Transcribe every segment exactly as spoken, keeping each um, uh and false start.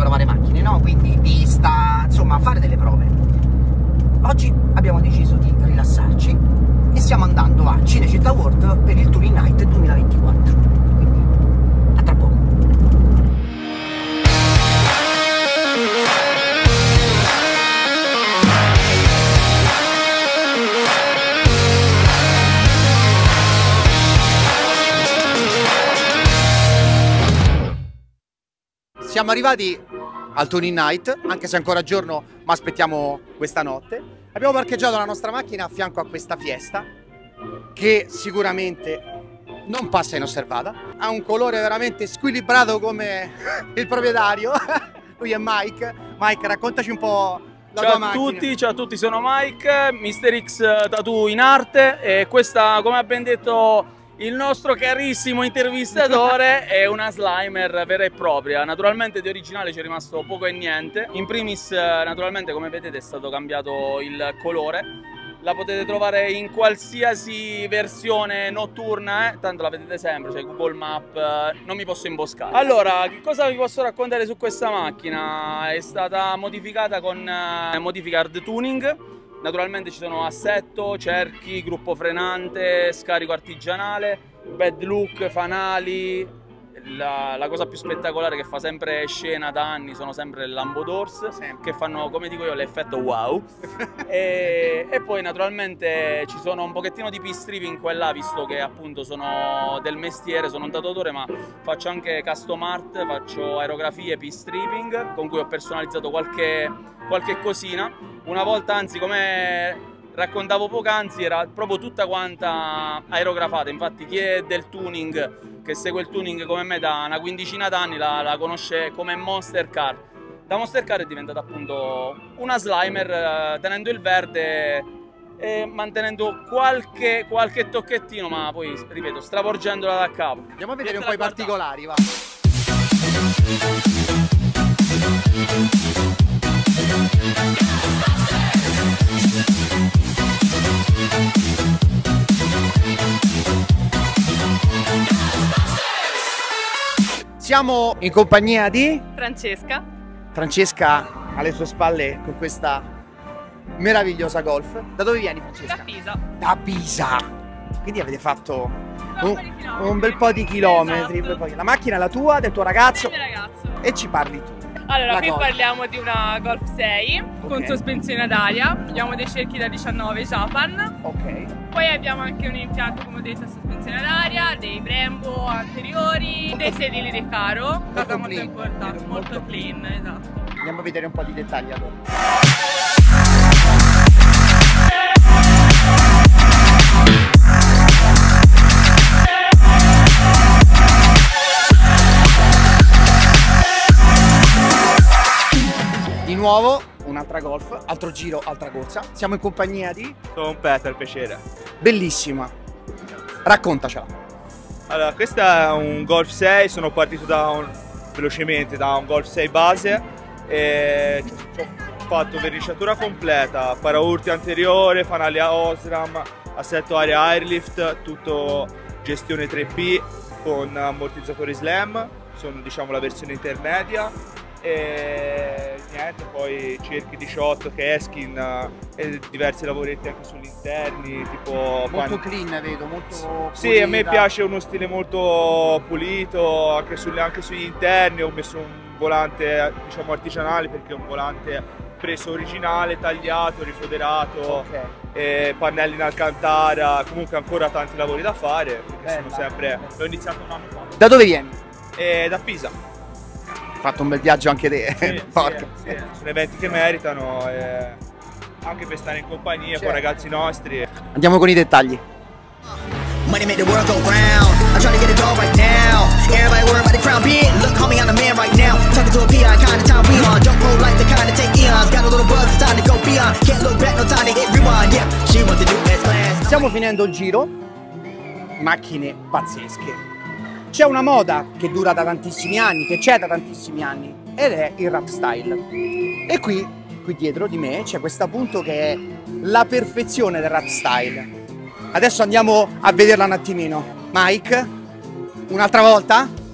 provare macchine, no? Quindi pista, insomma, fare delle prove. Oggi abbiamo deciso di rilassarci e stiamo andando a Cinecittà World per il Touring Night duemilaventiquattro. Quindi, a tra poco. Siamo arrivati al Touring Night, anche se è ancora giorno, ma aspettiamo questa notte. Abbiamo parcheggiato la nostra macchina a fianco a questa Fiesta, che sicuramente non passa inosservata. Ha un colore veramente squilibrato come il proprietario. Lui è Mike. Mike, raccontaci un po' la ciao tua a macchina. tutti, ciao a tutti, sono Mike, mister X Tattoo in arte, e questa, come ha ben detto il nostro carissimo intervistatore, è una Slimer vera e propria. Naturalmente di originale ci è rimasto poco e niente. In primis, naturalmente, come vedete, è stato cambiato il colore. La potete trovare in qualsiasi versione notturna, eh? Tanto la vedete sempre, c'è Google Map, eh, non mi posso imboscare. Allora, che cosa vi posso raccontare su questa macchina? È stata modificata con eh, modifica hard tuning. Naturalmente ci sono assetto, cerchi, gruppo frenante, scarico artigianale, bed look, fanali. La, la cosa più spettacolare che fa sempre scena da anni sono sempre le Lambo Doors, che fanno, come dico io, l'effetto wow. e, e poi naturalmente ci sono un pochettino di P-stripping qua e là, visto che appunto sono del mestiere, sono un tatuatore, ma faccio anche custom art, faccio aerografie, P-stripping, con cui ho personalizzato qualche, qualche cosina. Una volta, anzi, come raccontavo poc'anzi, era proprio tutta quanta aerografata. Infatti chi è del tuning, che segue il tuning come me da una quindicina d'anni, la, la conosce come Monster Car. Da Monster Car è diventata appunto una Slimer, eh, tenendo il verde e mantenendo qualche, qualche tocchettino, ma poi, ripeto, stravolgendola da capo. Andiamo a vedere un po' i particolari, va. Siamo in compagnia di Francesca. Francesca alle sue spalle con questa meravigliosa Golf. Da dove vieni, Francesca? Da Pisa. Da Pisa. Quindi avete fatto un, un, un bel po' di chilometri. Esatto. Poi la macchina è la tua, del tuo ragazzo, Del mio ragazzo. E ci parli tu. Allora, La qui Golf. parliamo di una Golf sei, Ok. con sospensione ad aria. Abbiamo dei cerchi da diciannove Japan. Ok. Poi abbiamo anche un impianto, come ho detto, a sospensione ad aria, dei Brembo anteriori, dei sedili Recaro, cosa molto clean, importante, molto molto clean, esatto. Andiamo a vedere un po' di dettagli allora. Di nuovo un'altra Golf, altro giro, altra corsa. Siamo in compagnia di... Sono Peter, piacere. Bellissima. Raccontacela. Allora, questa è un Golf sei, sono partito da un, velocemente da un Golf sei base e ci ho fatto verniciatura completa, paraurti anteriore, fanali a Osram, assetto aria airlift, tutto gestione tre P con ammortizzatori slam, sono, diciamo, la versione intermedia. E niente, poi cerchi diciotto, che Eskin e diversi lavoretti anche sugli interni, tipo Molto pan... clean, vedo, molto Sì, pulita. a me piace uno stile molto pulito, anche, sulle, anche sugli interni. Ho messo un volante, diciamo, artigianale, perché è un volante preso originale, tagliato, rifoderato, Ok. e pannelli in alcantara. Comunque ancora tanti lavori da fare, perché Bella. sono sempre... l'ho iniziato un anno fa. Da dove vieni? E da Pisa. Hai fatto un bel viaggio anche te. Sì, Porca. sì, sì. Sono eventi che meritano, eh, anche per stare in compagnia Certo. con ragazzi nostri. Andiamo con i dettagli. Money make the world go round. I'm trying to get it all right now. Everybody worry about the crown big. Look, homie, I'm the man right now. Talking to a P I, kind of time we on. Don't roll like the kind of take eons. Got a little buzz, it's time to go beyond. Can't look back, no time to hit rewind. Yeah, she wants to do S-Class. Stiamo finendo il giro. Macchine pazzesche. C'è una moda che dura da tantissimi anni, che c'è da tantissimi anni, ed è il rap style. E qui, qui dietro di me c'è questo appunto che è la perfezione del rap style. Adesso andiamo a vederla un attimino. Mike, un'altra volta?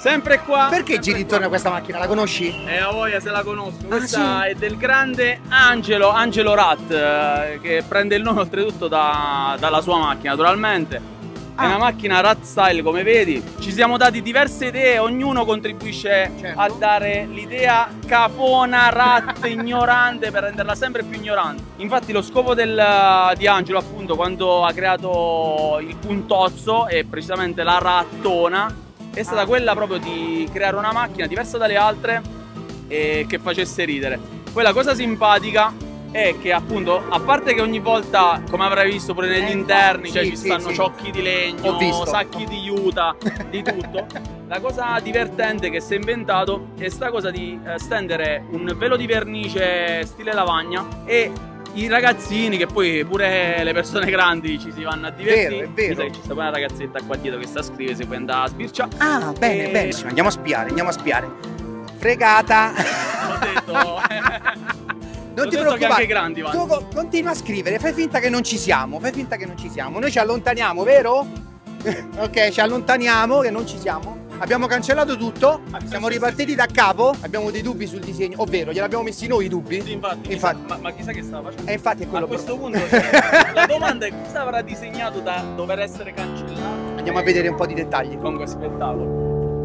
Sempre qua. Perché giri intorno a questa macchina? La conosci? E a voglia se la conosco. Ah, Questa sì? è del grande Angelo, Angelo Rat, eh, che prende il nome oltretutto da, dalla sua macchina, naturalmente. È Ah. una macchina Rat Style, come vedi. Ci siamo dati diverse idee, ognuno contribuisce Certo. a dare l'idea cafona, rat, ignorante, per renderla sempre più ignorante. Infatti lo scopo del, di Angelo, appunto, quando ha creato il puntozzo e precisamente la rattona, è stata Ah. quella proprio di creare una macchina diversa dalle altre e che facesse ridere. Poi la cosa simpatica è che, appunto, a parte che ogni volta, come avrai visto pure negli Eh, interni, cioè sì, ci sì, stanno sì. ciocchi di legno, Ho visto. sacchi di juta, di tutto. La cosa divertente che si è inventato è sta cosa di eh, stendere un velo di vernice stile lavagna, e i ragazzini, che poi pure le persone grandi ci si vanno a divertire. Vero, è vero. Mi sa che ci sta pure una ragazzetta qua dietro che sta a scrivere, si può andare a sbirciare. Ah, bene, E- bene. Andiamo a spiare, andiamo a spiare. Fregata. Ho detto... Non Ho ti detto che preoccupare. anche i grandi vanno. Tu co- continua a scrivere, fai finta che non ci siamo, fai finta che non ci siamo. Noi ci allontaniamo, vero? Ok, ci allontaniamo che non ci siamo. Abbiamo cancellato tutto, siamo ripartiti da capo, abbiamo dei dubbi sul disegno, ovvero gliel'abbiamo messi noi i dubbi. Sì, infatti, Infatti. chissà- ma, ma chissà che stava facendo? E infatti è A quello questo proprio. punto cioè, la domanda è: cosa avrà disegnato da dover essere cancellato? Andiamo a vedere un po' di dettagli. Con questo spettacolo.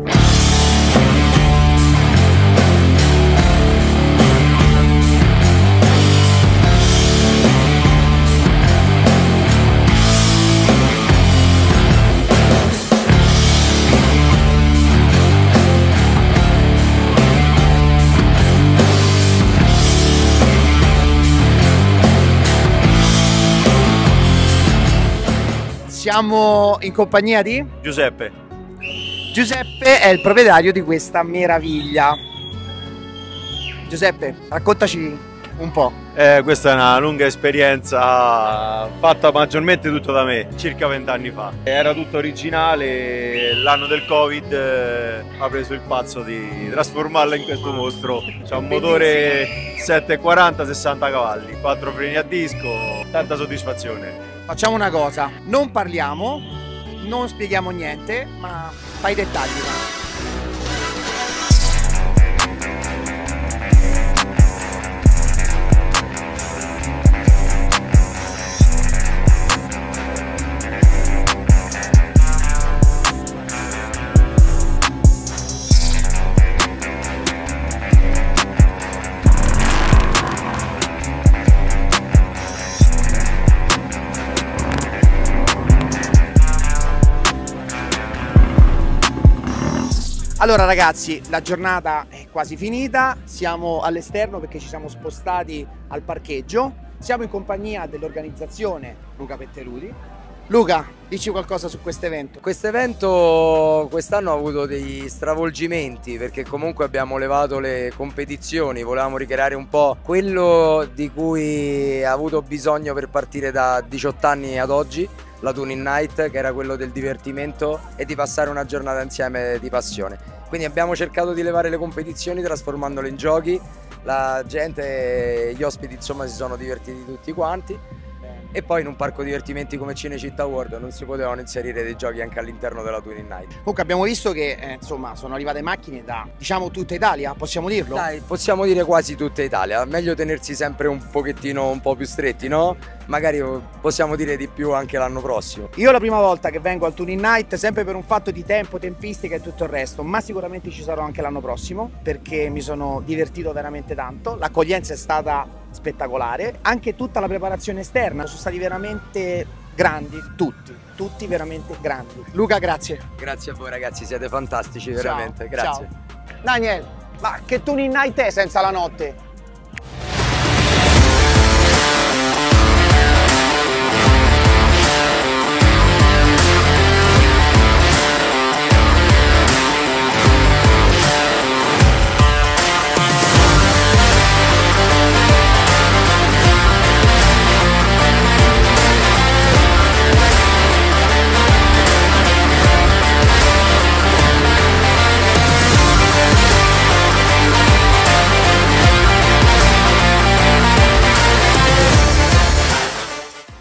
Siamo in compagnia di Giuseppe. Giuseppe, è il proprietario di questa meraviglia. Giuseppe, raccontaci un po'. Eh, questa è una lunga esperienza fatta maggiormente tutto da me, circa vent'anni fa. Era tutto originale, l'anno del Covid eh, ha preso il pazzo di trasformarla in questo mostro. C'ha un motore settecentoquaranta, sessanta cavalli, quattro freni a disco, tanta soddisfazione. Facciamo una cosa, non parliamo, non spieghiamo niente, ma fai i dettagli. va. Allora ragazzi, la giornata è quasi finita, siamo all'esterno perché ci siamo spostati al parcheggio, siamo in compagnia dell'organizzazione Luca Petteruti. Luca, dici qualcosa su questo evento? Questo evento quest'anno ha avuto degli stravolgimenti perché comunque abbiamo levato le competizioni, volevamo ricreare un po' quello di cui ha avuto bisogno per partire da diciotto anni ad oggi, la Tuning Night, che era quello del divertimento e di passare una giornata insieme di passione. Quindi abbiamo cercato di levare le competizioni trasformandole in giochi, la gente, gli ospiti insomma si sono divertiti tutti quanti. E poi in un parco divertimenti come Cinecittà World non si potevano inserire dei giochi anche all'interno della Tuning Night. Comunque abbiamo visto che eh, insomma sono arrivate macchine da, diciamo, tutta Italia, possiamo dirlo? Dai, possiamo dire quasi tutta Italia, meglio tenersi sempre un pochettino un po' più stretti, no? Magari possiamo dire di più anche l'anno prossimo. Io la prima volta che vengo al Tuning Night, sempre per un fatto di tempo, tempistica e tutto il resto, ma sicuramente ci sarò anche l'anno prossimo perché mi sono divertito veramente tanto, l'accoglienza è stata spettacolare, anche tutta la preparazione esterna, sono stati veramente grandi, tutti, tutti veramente grandi. Luca, grazie. Grazie a voi ragazzi, siete fantastici Ciao, veramente, grazie. ciao. Daniel, ma che Tuning Night è senza la notte?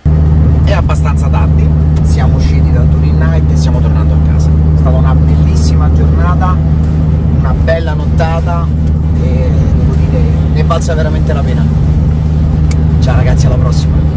È abbastanza tardi, siamo usciti dal Tuning Night e stiamo tornando a casa. È stata una bellissima bellissima giornata, una bella nottata e devo dire ne è valsa veramente la pena. Ciao ragazzi, alla prossima.